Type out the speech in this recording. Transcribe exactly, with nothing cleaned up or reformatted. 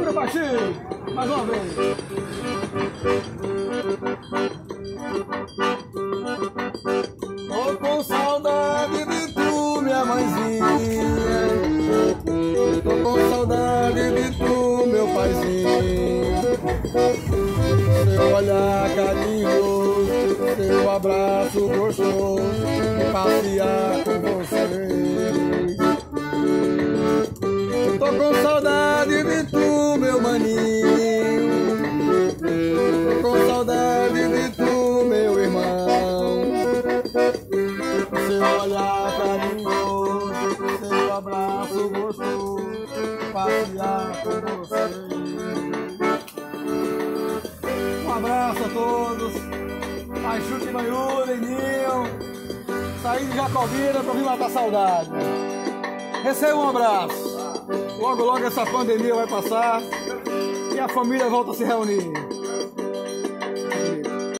meu baixinho, mais uma vez. Tô com saudade de tu, minha mãezinha. Tô com saudade de tu, meu paizinho. Seu olhar carinhoso, seu abraço gostoso, e passear com você. Tô com saudade de tu, meu maninho. Tô com saudade de tu, meu irmão. Seu olhar carinhoso, seu abraço gostoso, passear com você. Um abraço a todos. Paixuque, Maiú, Leninho. Saí de Jacobina pra vir matar a saudade. Receba um abraço. Logo, logo essa pandemia vai passar e a família volta a se reunir.